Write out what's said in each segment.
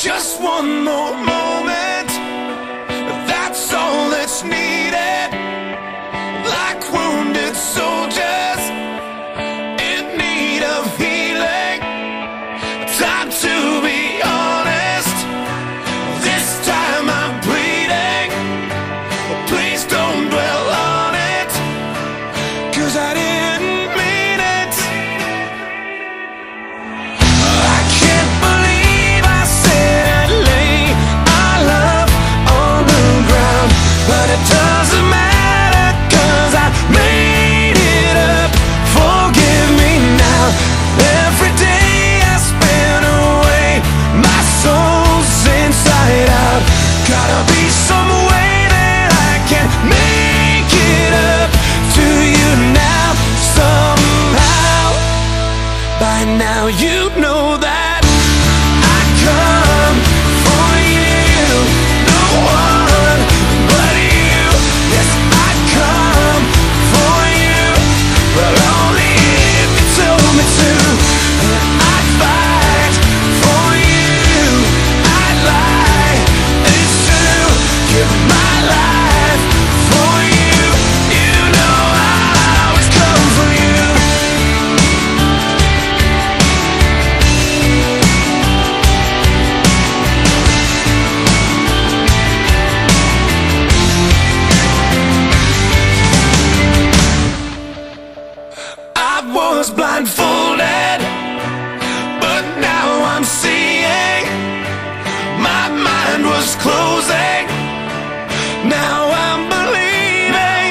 Just one more moment, that's all that's needed. Like wounded soldiers in need of healing. Time to be honest, this time I'm bleeding. Please don't dwell on it, 'cause I didn't mean it. I can't believe I said I'd lay our love on the ground, but it doesn't matter, 'cause I made it up. Forgive me now. Every day I spent away, my soul's inside out. Gotta be some way that I can make it up to you now. Somehow, by now you know that I come for you. No one but you. Yes, I come for you, but only if you told me to. And I'd fight for you. I'd lie. It's true. Give my life for you. You know I'll always come for you. I was blindfolded, but now I'm seeing. My mind was closing, now I'm believing.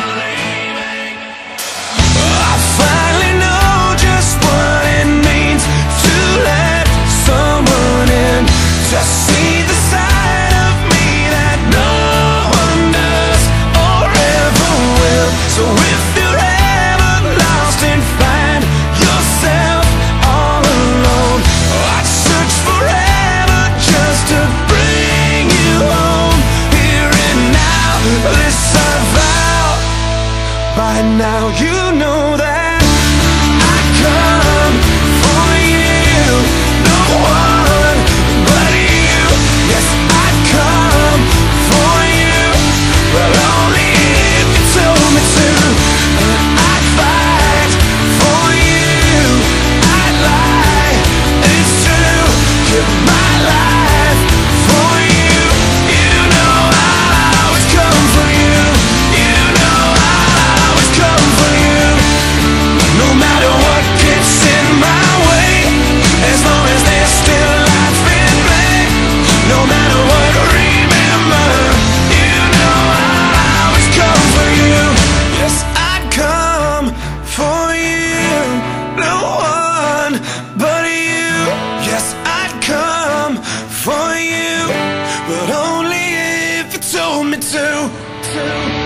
I finally know just what it means to let someone in, to see the side of me that no one does or ever will. So if you're ever lost and find yourself all alone, I'd search forever just to bring you home, here and now. This I vow. By now you know that I come for you. No one but you. Yes, I come for you, but only if you told me to. And I'd fight for you. I'd lie. It's true. Give my life for you. You know I'll always come for you. You know I'll always come for you. No matter what gets in my way, as long as there's still life in me. No matter what, remember, you know I'll always come for you. Yes, I'd come for you. No one but you. Yes, I'd come for you, but only if you told me to.